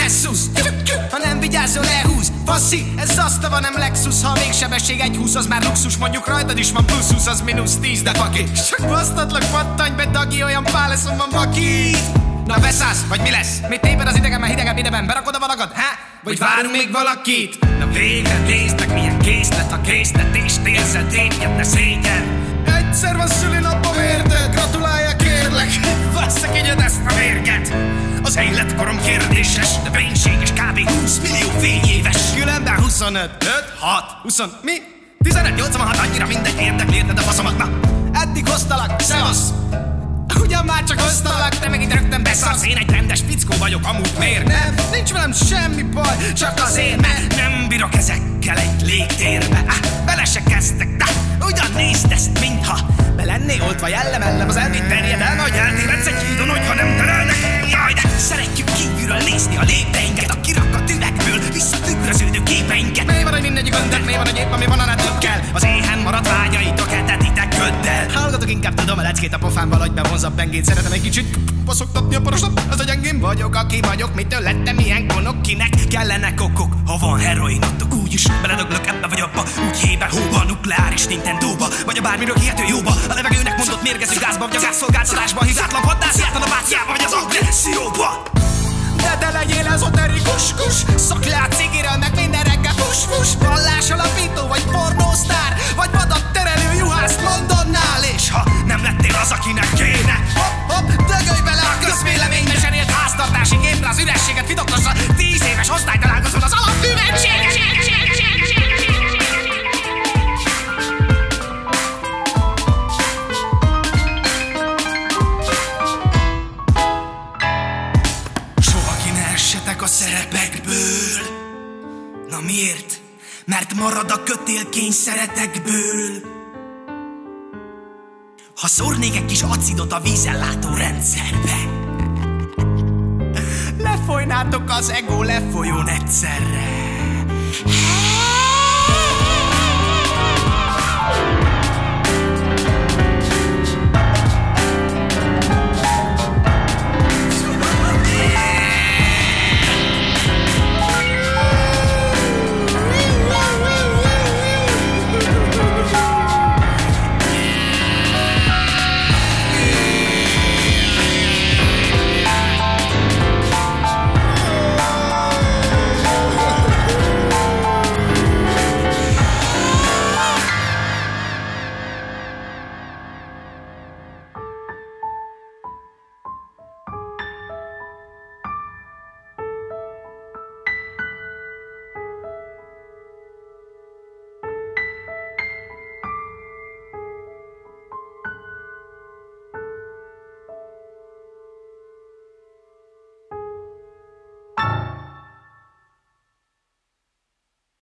Lexus, ha nem vigyázol elhúz. Faszi, ez Zastava, nem Lexus. Ha a végsebesség 1.20 az már luxus. Mondjuk rajtad is van plusz 20, az -10, de faki. Csak basztatlak, pattanj be, Dagi, olyan páleszom van baki. Na beszállsz, vagy mi lesz? Mit téped az idegen, mert hidegebb ideben? Berakod a valagad, vagy várunk még valakit? Na végre nézd meg, milyen készlet a készletést érzed, tényed, ne szégyen. Egyszer van szülinapom, érted? Gratulálják, kérlek. Vasszak igyed ezt a mérget. Az életkorom kérdéses, de fénységes, kb. 20 millió fényéves. Különben 25, 5, 6, 20, mi? 15, 86, annyira mindegy, érdekli, érted a faszomat, na. Eddig hoztalak, szevasz. Ugyan már csak hoztalak, te meg itt rögtön beszarsz. Én egy rendes fickó vagyok, amúgy miért nem? Nincs velem semmi baj, csak azért, mert nem bírok ezekkel egy légtérbe. Bele se kezdtek, de ugyan nézd ezt, mintha be lennél oltva jellemellem az elvét terjedelme, hogy eltévedsz egy hídon, hogyha nem terelnek. Jaj, de szeretjük kívülről nézni a lépteinket, a kirakat üvegből visszatükröződő képeinket. Mi van, hogy mindegyik öntök, mi van, hogy épp ami van, annál több kell. Az éhen maradt vágyaitok etetitek köddel. Hallgatok, inkább tudom a leckét a pofámmal, hogy bevonzabb pengét. Szeretem egy kicsit poszogtatni a porosat, az a gyengém vagyok, aki vagyok. Mitől lettem ilyen konok, kinek kellenek okok? Ha van heroinottok, úgyis beledöglök ebbe vagy abba, úgy hébe, hóba, nukleáris Nintendóba, vagy a bármiről hihető jóba. A levegőnek mondott mérgező gázba, vagy a gázszolgáltatásba, hibátlan vaddásziátlan a bátyjába, vagy az agresszióba. De te legyél ezoterikus, szak le a cigiről, meg minden reggel fus, vallás alapító, vagy pornósztár, vagy vadat terelő juhász Londonnál. És ha nem lettél az, akinek kéne, hopp, dögölj bele a közvéleménybe, zsenélt háztartási gépre az ürességet fitoktossa 10 éves osztálytalálkozón az alapművetséget. A szerepekből. Na miért? Mert marad a kötélkény szeretekből. Ha szórnék egy kis acidot a vízellátó rendszerbe, lefolynátok az ego lefolyón egyszerre.